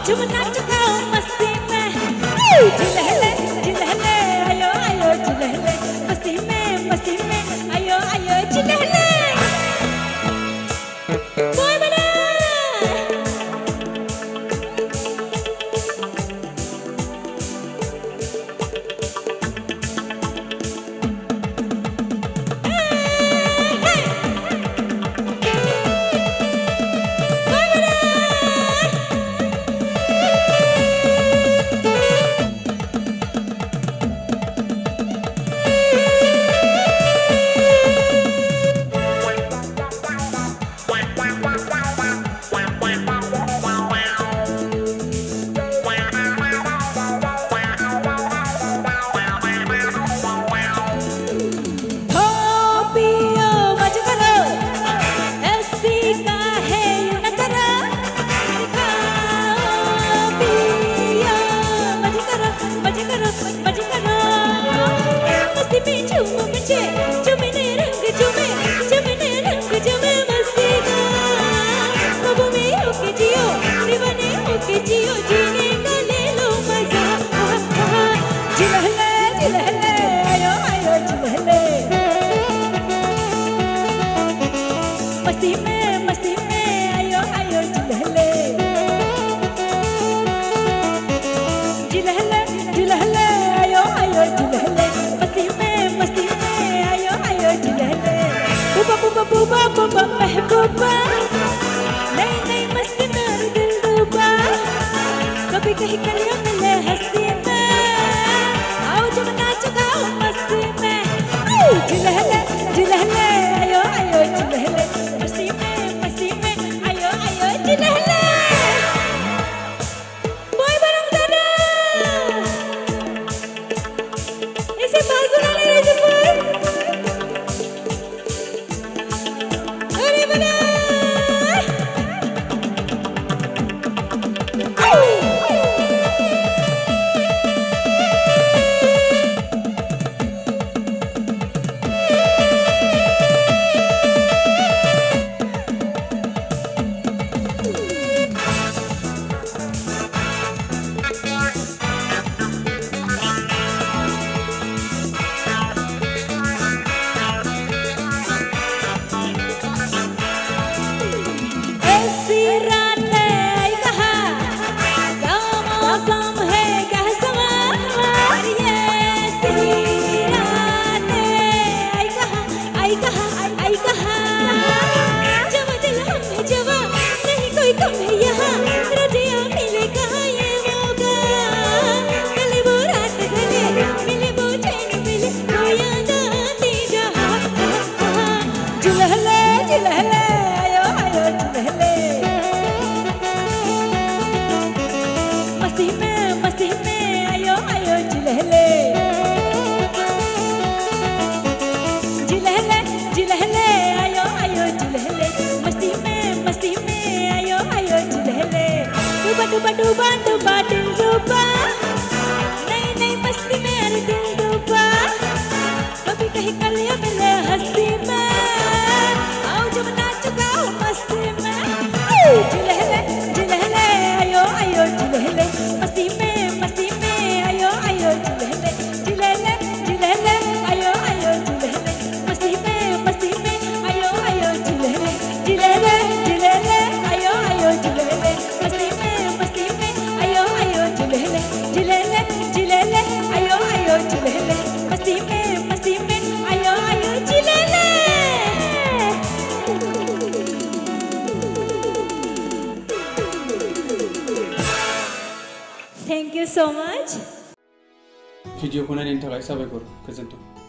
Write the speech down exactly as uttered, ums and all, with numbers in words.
झूम नाच गाओ मस्ती में जिलहले जिलहले आयो आयो जिलहले मस्ती में मस्ती में आयो आयो जिलहले बोल बना मस्ती में मस्ती में आयो आयो जिलहले जिलहले जिलहले आयो आयो जिलहले मस्ती में मस्ती में आयो आयो जिलहले बुबा बुबा बुबा बुबा महबूबा नई नई मस्ती में दिल डूबा कभी कहीं कलियों मिले हंसी में आओ जब नाच गाओ मस्ती में जिलहले जिलहले आयो आयो जिलहले मस्ती में मस्ती में आयो आयो जिलहले बोल बरम दादा इसे बाजूला ले रे जबर अरे बना डूबा डूबा डूबा दिल डूबा नई नई मस्ती में अरे दिल डूबा कभी कहीं कलियों मिले हंसी में आओ जब नाच गाओ मस्ती में जिलहले जिलहले आयो आयो जिलहले मस्ती में मस्ती में आयो आयो जिलहले जिलहले जिलहले आयो आयो जिलहले मस्ती में मस्ती में आयो आयो जिलहले जिलहले जिलहले आयो आयो जिलहले मस्ती में मस्ती में आयो आयो जिलहले जिलहले जिलहले आयो आयो जिलहले मस्ती में मस्ती में आयो आयो जिलहले Thank you so much. भिडिअखौ नायनायनि थाखाय साबायखर गोजोन्थों।